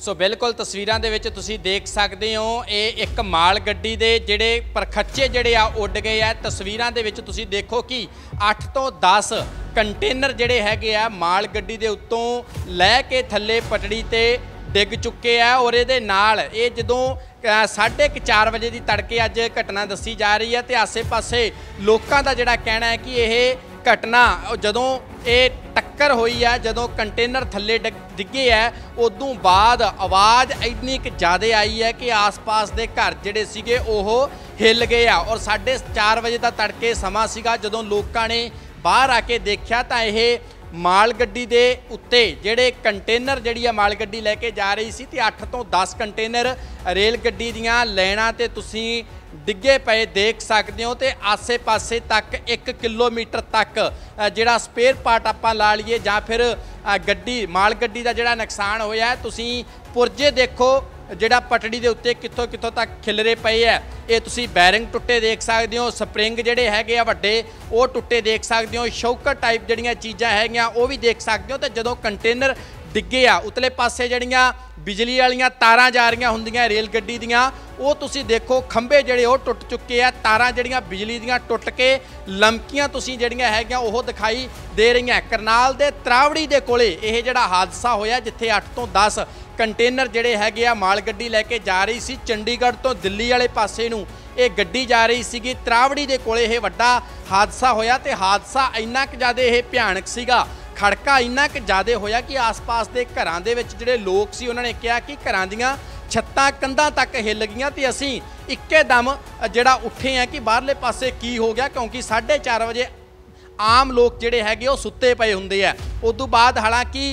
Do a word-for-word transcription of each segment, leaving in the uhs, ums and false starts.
सो बिल्कुल तस्वीरां दे विच तुसीं देख सकते हो ये एक माल गड्डी दे जिहड़े परखच्चे जिहड़े आ उड़ गए आ। तस्वीरां दे विच तुसीं देखो कि अठ तो दस कंटेनर जिहड़े हैगे आ माल गड्डी दे उत्तों लै के थल्ले पटड़ी ते डिग चुके आ। और ये नाल ये जदों साढ़े क चार बजे की तड़के अज घटना दसी जा रही है तो आसे पासे लोगों का जिहड़ा कहना है कि यह घटना जदों ये टक्कर हुई है, जदों कंटेनर थल्ले डिगे है, उदों बाद आवाज़ इन्नी क ज़्यादा आई है कि आस पास के घर जिहड़े सीगे ओह हिल गए आ। और साढ़े चार बजे का तड़के समा सीगा जदों लोगों ने बाहर आके देखा तो यह माल गड्डी दे उत्ते जिहड़े कंटेनर जिहड़ी माल गड्डी लैके जा रही सी ते अठ तो दस कंटेनर रेल गड्डी दीआं लाइनां ते तुसीं डिगे पे देख सकते हो। तो आसे पासे तक एक किलोमीटर तक जिहड़ा स्पेयर पार्ट आपां ला लीए जां फिर गड्डी माल गड्डी दा जिहड़ा नुकसान होया है, तुसीं पुरजे देखो जिहड़ा पटड़ी दे उत्ते कित्थों कित्थों तक खिलरे पे है। ये तुसीं बैरिंग टुट्टे देख सकते हो, स्प्रिंग जिहड़े हैगे आ वड्डे वो टुट्टे देख सकते हो, शौकर टाइप जिहड़ियां चीज़ां हैगियां वो भी देख सकते हो। तो जदों कंटेनर डिगे आ उतले पासे जिहड़ियां बिजली वालियां तारां जा रहीआं हुंदियां रेल गड्डी दीआं वो तुसीं देखो खंभे जिहड़े वो टुट चुके आ, तारां जिहड़ियां बिजली दीआं टुट के लमकियां तुसीं जिहड़ियां हैगियां वो दिखाई दे रहीआं। करनाल दे त्रावड़ी दे कोले यह जिहड़ा हादसा होया जिथे अठ तो दस कंटेनर जिहड़े हैगे आ माल गड्डी लैके जा रही सी चंडीगढ़ तो दिल्ली वाले पासे नूं ये गड्डी जा रही सीगी। त्रावड़ी दे कोले यह वड्डा हादसा होया ते हादसा इन्ना क ज़्यादा यह भयानक सीगा, खड़का इन्ना क ज़्यादा होया कि आस पास के घरां दे विच जिहड़े लोग सी उन्होंने कहा कि घरां दीआं छत्तां कंधां तक हिल गईआं ते असीं इक्के दम जिहड़ा उठे हैं कि बाहरले पासे की हो गया, क्योंकि साढ़े चार बजे आम लोग जिहड़े हैगे वो सुत्ते पए हुंदे आ। उदों बाद हालांकि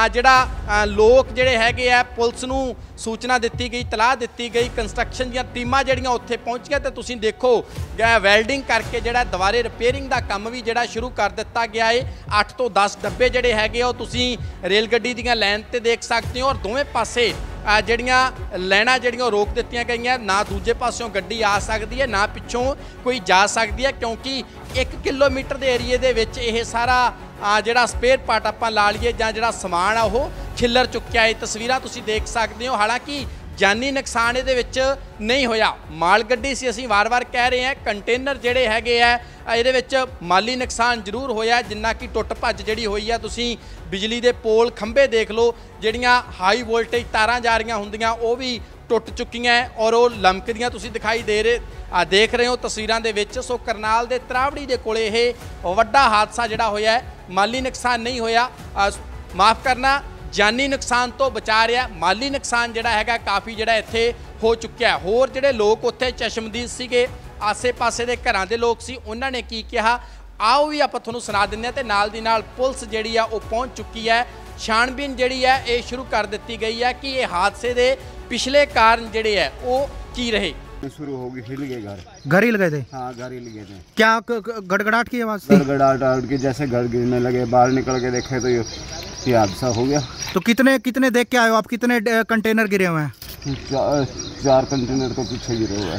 जिहड़ा लोग जिहड़े हैगे आ पुलिस नूं सूचना दी गई, तलाह दी गई, कंस्ट्रक्शन दी टीमां जिहड़ियां उत्थे पहुंचियां ते तुसीं देखो वैल्डिंग करके जिहड़ा दुबारे रिपेयरिंग दा काम भी जिहड़ा शुरू कर दिता गया है। अठ तो दस डब्बे जिहड़े हैगे वो तुसीं रेल गड्डी दीआं लाइन ते देख सकते हो और दोवें पासे जिहड़ियां लाइनां जिहड़ियां रोक दित्तियां गईआं, ना दूजे पासों गड्डी आ सकदी है ना पिछों कोई जा सकदी है, क्योंकि एक किलोमीटर के एरिए दे विच यह सारा जिहड़ा स्पेयर पार्ट आपां ला लीए जां जिहड़ा समान आ वो खिलर चुक्या है। तस्वीरां तुसीं देख सकते हो, हालांकि जानी नुकसान इहदे विच नहीं होया। माल गड्डी सी असीं वार वार कह रहे हैं, कंटेनर जिहड़े हैगे आ इहदे विच माली नुकसान जरूर होया, जिन्ना कि टुट भज जिहड़ी होई है। तुसीं बिजली दे पोल खंभे देख लो, जिहड़ियां हाई वोल्टेज तारां जा रहीआं हुंदियां वो भी टुट चुकियां और वो लमकदियां तुसीं दिखाई दे रहे आ देख रहे हो तस्वीरां दे विच। सो करनाल दे त्रावड़ी दे कोले यह वड्डा हादसा जिहड़ा होया है, माली नुकसान नहीं होया, माफ़ करना जानी नुकसान तो बचा रहा, माली नुकसान जिहड़ा हैगा काफ़ी जिहड़ा इत्थे हो चुक्या। होर जिहड़े लोग उत्थे चशमदीद सीगे आसे पासे दे घरां दे लोग सी उन्हां ने की कहा आओ भी आपां तुहानूं सुना दिंदे हां। ते नाल दी नाल पुलिस जिहड़ी आ वो पहुंच चुकी है, छानबीन जिहड़ी है ये शुरू कर दित्ती गई है कि ये हादसे दे पिछले कारण जिहड़े है वो की रहे। शुरू होगी, हिल गए घर घर ही लगे थे। हाँ घर ही लगे थे। क्या गड़गड़ाहट की आवाज थी? गड़गड़ाहट की जैसे घर गिरने लगे, बाहर निकल के देखे तो ये ये हादसा हो गया। तो कितने कितने देख के आए हो आप, कितने कंटेनर गिरे हुए हैं? चार, चार कंटेनर को पीछे गिरे हुए हैं।